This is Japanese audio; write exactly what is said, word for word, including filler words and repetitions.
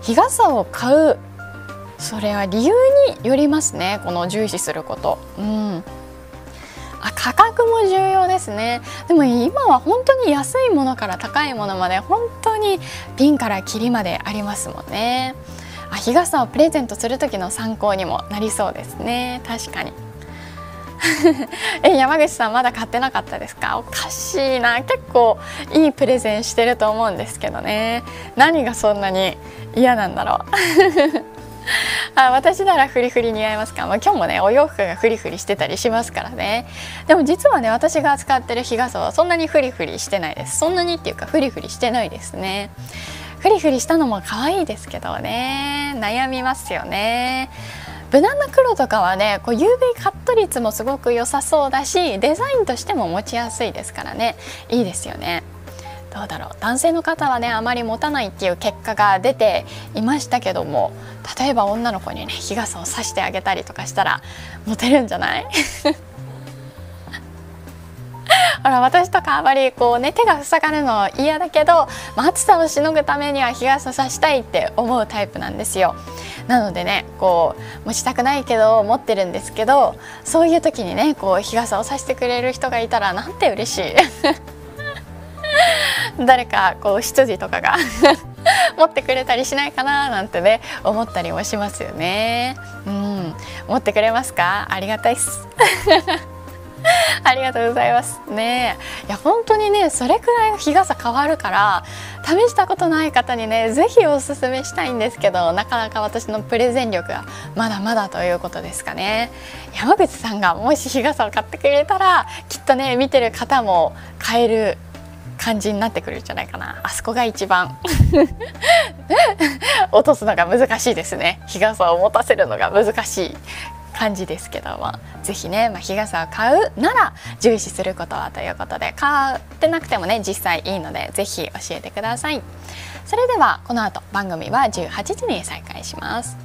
日傘を買う、それは理由によりますね。この重視すること、うん、あ、価格も重要ですね。でも今は本当に安いものから高いものまで本当にピンからキリまでありますもんね。あ、日傘をプレゼントする時の参考にもなりそうですね。確かにえ、山口さんまだ買ってなかったですか？おかしいな。結構いいプレゼンしてると思うんですけどね。何がそんなに嫌なんだろうあ、私ならフリフリ似合いますか？まあ、今日もねお洋服がフリフリしてたりしますからね。でも実はね、私が使ってる日傘はそんなにフリフリしてないです。そんなにっていうかフリフリしてないですね。フリフリしたのも可愛いですけどね、悩みますよね。無難な黒とかはね、こう ユーブイ カット率もすごく良さそうだし、デザインとしても持ちやすいですからね、いいですよね。どうだろう、男性の方はねあまり持たないっていう結果が出ていましたけども、例えば女の子にね日傘を差してあげたりとかしたらモテるんじゃないほら、私とかあまりこうね手が塞がるの嫌だけど、まあ、暑さをしのぐためには日傘差したいって思うタイプなんですよ。なのでね、こう持ちたくないけど持ってるんですけど、そういう時にねこう日傘を差してくれる人がいたらなんて嬉しい誰かこう執事とかが持ってくれたりしないかななんてね思ったりもしますよね。うん、持ってくれますか？ありがたいっすありがとうございますね。いや本当にね、それくらい日傘変わるから試したことない方にねぜひおすすめしたいんですけど、なかなか私のプレゼン力がまだまだということですかね。山口さんがもし日傘を買ってくれたらきっとね見てる方も買える感じになってくるんじゃないかな。あそこが一番落とすのが難しいですね。日傘を持たせるのが難しい感じですけども、ぜひね、まあ、日傘を買うなら重視することはということで、買ってなくてもね実際いいのでぜひ教えてください。それではこの後番組はじゅうはちじに再開します。